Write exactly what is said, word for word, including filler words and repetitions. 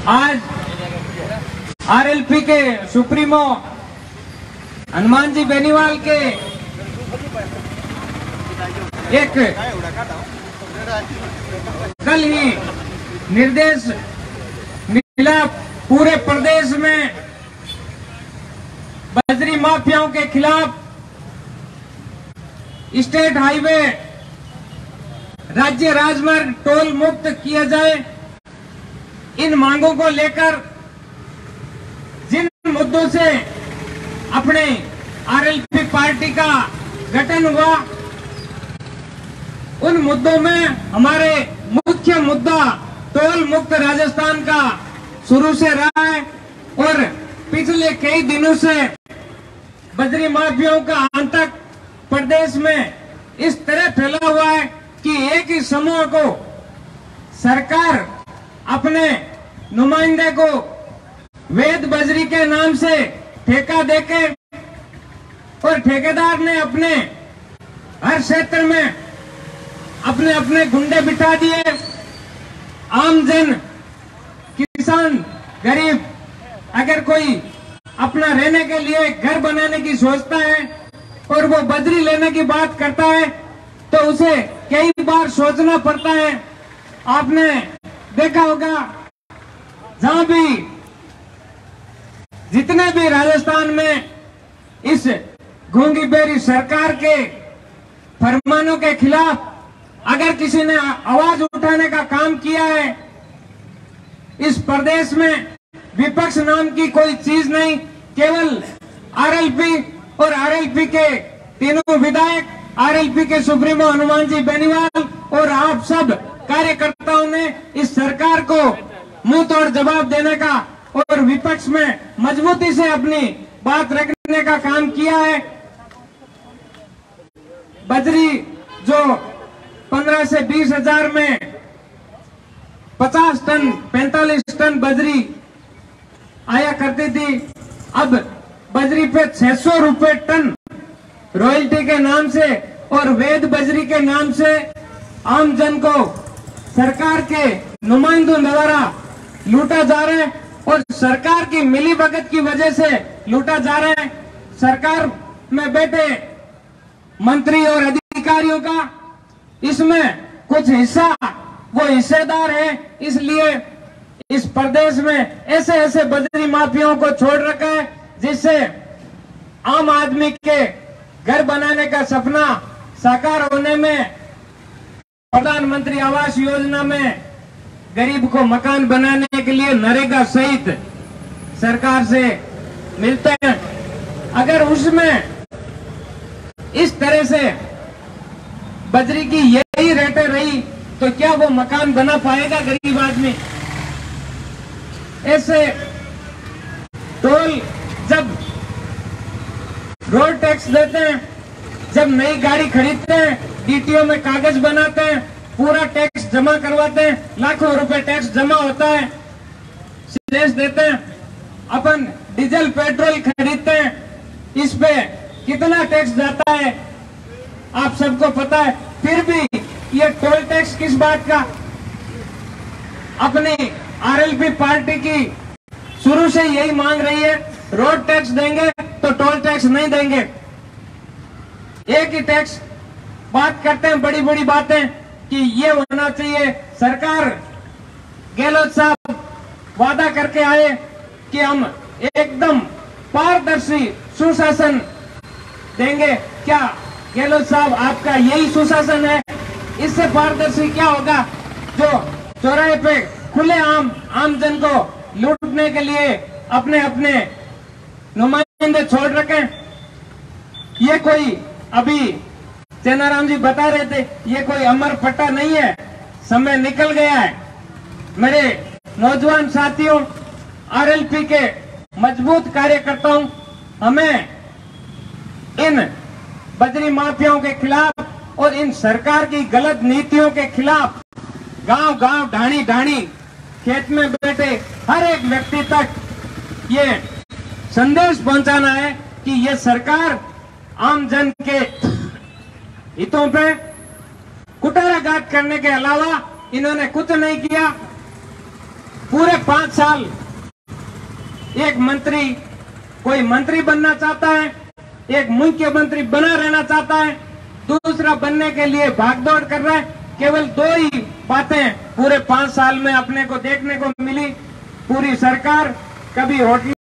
आज आरएलपी के सुप्रीमो हनुमान जी बेनीवाल के एक कल ही निर्देश मिला पूरे प्रदेश में बजरी माफियाओं के खिलाफ स्टेट हाईवे राज्य राजमार्ग टोल मुक्त किया जाए। इन मांगों को लेकर जिन मुद्दों से अपने आरएलपी पार्टी का गठन हुआ, उन मुद्दों में हमारे मुख्य मुद्दा टोल मुक्त राजस्थान का शुरू से रहा है और पिछले कई दिनों से बजरी माफियाओं का आतंक प्रदेश में इस तरह फैला हुआ है कि एक ही समूह को सरकार अपने नुमाइंदे को वेद बजरी के नाम से ठेका देके और ठेकेदार ने अपने हर क्षेत्र में अपने अपने गुंडे बिठा दिए। आम जन किसान गरीब अगर कोई अपना रहने के लिए घर बनाने की सोचता है और वो बजरी लेने की बात करता है तो उसे कई बार सोचना पड़ता है। आपने देखा होगा जहां भी जितने भी राजस्थान में इस गूंगी बेरी सरकार के फरमानों के खिलाफ अगर किसी ने आवाज उठाने का काम किया है, इस प्रदेश में विपक्ष नाम की कोई चीज नहीं, केवल आरएलपी और आरएलपी के तीनों विधायक, आरएलपी के सुप्रीमो हनुमान जी बेनीवाल और आप सब कार्यकर्ताओं ने इस सरकार को मुंह तोड़ जवाब देने का और विपक्ष में मजबूती से अपनी बात रखने का काम किया है। बजरी जो पंद्रह से बीस हजार में पचास टन पैंतालीस टन बजरी आया करती थी, अब बजरी पे छह सौ रुपए टन रॉयल्टी के नाम से और वेद बजरी के नाम से आम जन को सरकार के नुमाइंदों द्वारा लूटा जा रहा है और सरकार की मिलीभगत की वजह से लूटा जा रहा है। सरकार में बैठे मंत्री और अधिकारियों का इसमें कुछ हिस्सा वो हिस्सेदार है, इसलिए इस प्रदेश में ऐसे ऐसे बजरी माफियाओं को छोड़ रखा है जिससे आम आदमी के घर बनाने का सपना साकार होने में, प्रधानमंत्री आवास योजना में गरीब को मकान बनाने के लिए नरेगा सहित सरकार से मिलते हैं, अगर उसमें इस तरह से बजरी की यही रेटें रही तो क्या वो मकान बना पाएगा गरीब आदमी? ऐसे टोल जब रोड टैक्स देते हैं, जब नई गाड़ी खरीदते हैं, डीटीओ में कागज बनाते हैं, पूरा टैक्स जमा करवाते हैं, लाखों रुपए टैक्स जमा होता है, शेष देते हैं। अपन डीजल पेट्रोल खरीदते हैं, इस पे कितना टैक्स जाता है आप सबको पता है, फिर भी ये टोल टैक्स किस बात का? अपनी आरएलपी पार्टी की शुरू से यही मांग रही है, रोड टैक्स देंगे तो टोल टैक्स नहीं देंगे। एक ही टैक्स बात करते हैं, बड़ी बड़ी बातें कि ये होना चाहिए। सरकार गहलोत साहब वादा करके आए कि हम एकदम पारदर्शी सुशासन देंगे। क्या गहलोत साहब आपका यही सुशासन है? इससे पारदर्शी क्या होगा जो चौराहे पे खुले आम आम जन को लूटने के लिए अपने अपने नुमाइंदे छोड़ रखे? ये कोई अभी चेनाराम जी बता रहे थे, ये कोई अमर पट्टा नहीं है, समय निकल गया है। मेरे नौजवान साथियों, आरएलपी के मजबूत कार्यकर्ताओं, हमें इन बजरी माफियाओं के खिलाफ और इन सरकार की गलत नीतियों के खिलाफ गांव गांव ढाणी ढाणी खेत में बैठे हर एक व्यक्ति तक ये संदेश पहुंचाना है कि ये सरकार आम जन के हितों पे कुटाराघात करने के अलावा इन्होंने कुछ नहीं किया। पूरे पांच साल एक मंत्री, कोई मंत्री बनना चाहता है, एक मुख्यमंत्री बना रहना चाहता है, दूसरा बनने के लिए भागदौड़ कर रहा है। केवल दो ही बातें पूरे पांच साल में अपने को देखने को मिली। पूरी सरकार कभी होटल